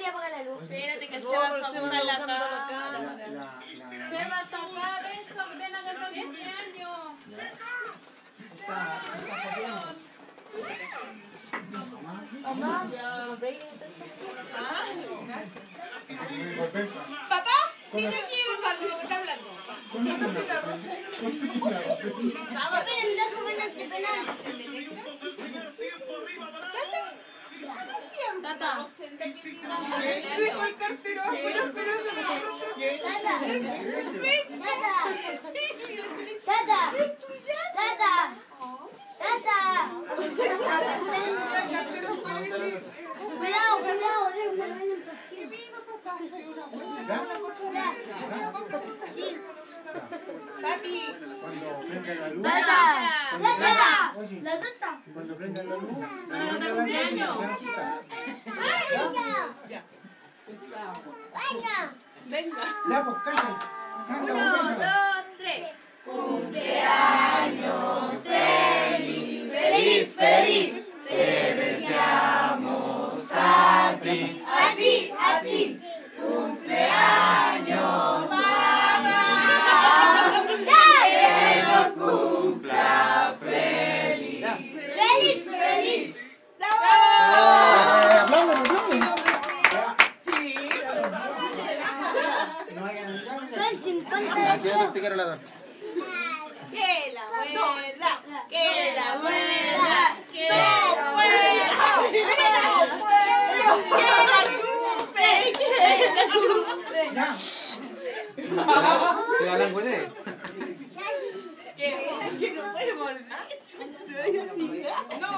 Pati, apaga la luz. Espérate que el Seba va a buscar la cámara. Seba, está acá, ven acá está el cumpleaños. Papá, dile aquí el Carlos lo que está hablando. Esperen, déjame el penal. Tata. Dijo el cartero afuera, pero Tata. Tata. Tata. Tata. Cuidado, cuidado, déjame el pasquín. Sí. Papi. Tata. Tata. La tata. Cuando prendan la luz, cumpleaños. Venga. venga. Ya, pues canta. Canta, 1, 2, 3. Cumpleaños feliz, feliz, feliz. Te deseamos a ti, a ti. Cumpleaños, mamá. Que lo cumpla feliz. Feliz, feliz. Aplaudan, aplaudan. Sí. Son 50 Ya te deseos. explicaron la torta. Que la abuela, que la abuela, que la chupe, que la chupe. ¿Te la langüete? Que no puede morder. Se ve así. No.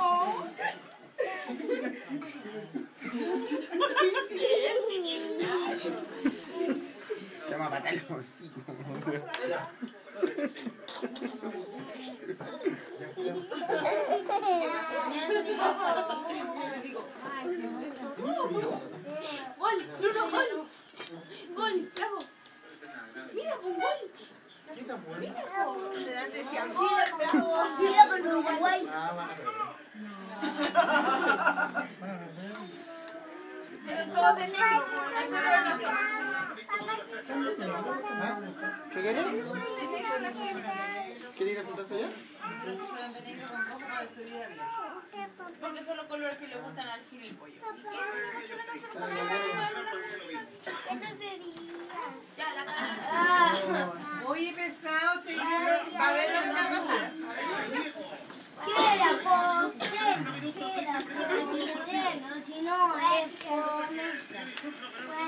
Se llama matar el hocico. Gol, Bruno, gol. Gol, bravo. Mira, un gol. ¿Qué tan bueno? Chile con Uruguay. Ah, van a perder. Todos de negro. Nosotros no somos chilenos. ¿Qué quieren? ¿Quieren ir a sentarse allá? Porque son los colores que le gustan al gilipollo. ¿Y qué? Ya, la cara. Oye, pesado, te digo, a ver lo que va a pasar. Quiera, quiera, si no es fome.